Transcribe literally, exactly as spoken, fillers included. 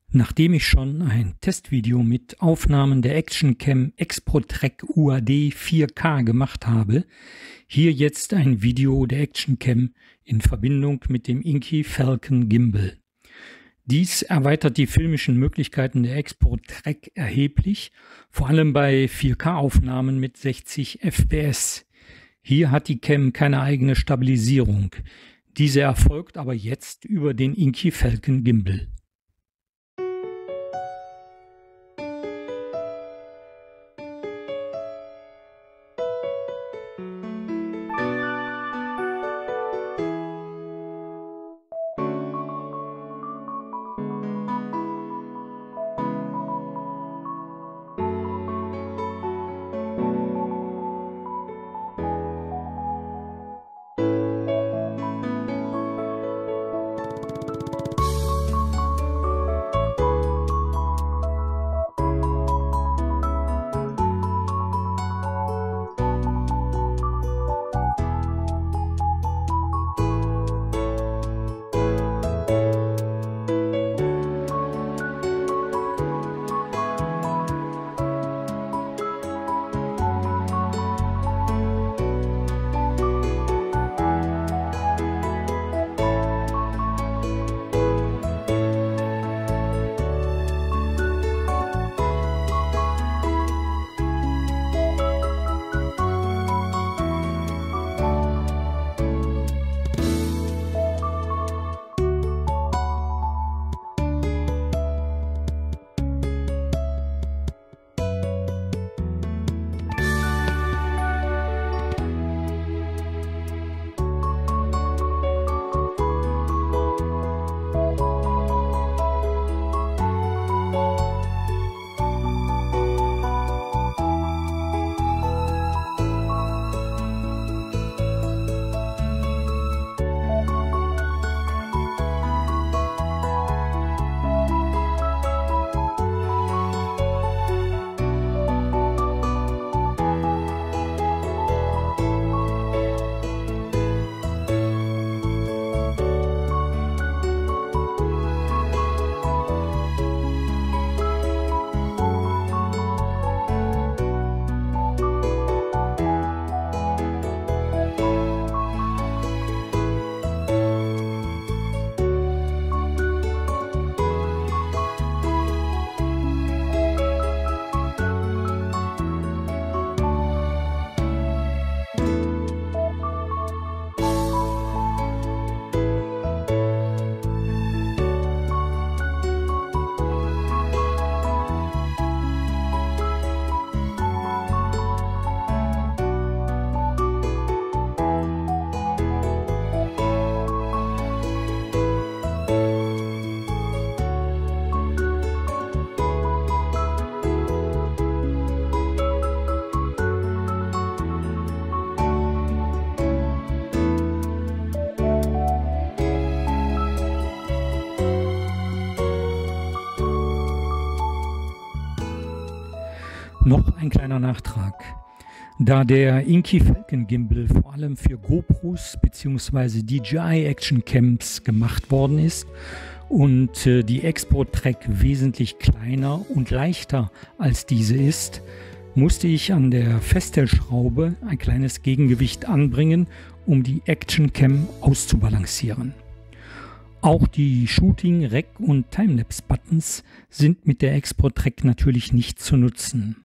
Nachdem ich schon ein Testvideo mit Aufnahmen der Actioncam Expo-Trek U A D vier K gemacht habe, hier jetzt ein Video der Actioncam in Verbindung mit dem Inky Falcon Gimbal. Dies erweitert die filmischen Möglichkeiten der Expo-Trek erheblich, vor allem bei vier K-Aufnahmen mit sechzig F P S. Hier hat die Cam keine eigene Stabilisierung. Diese erfolgt aber jetzt über den Inky Falcon Gimbal. Noch ein kleiner Nachtrag. Da der Inky Falcon Gimbal vor allem für GoPros bzw. D J I Action Cams gemacht worden ist und äh, die Expo-Trek wesentlich kleiner und leichter als diese ist, musste ich an der Feststellschraube ein kleines Gegengewicht anbringen, um die Action Cam auszubalancieren. Auch die Shooting-, Rec- und Timelapse-Buttons sind mit der Expo-Trek natürlich nicht zu nutzen.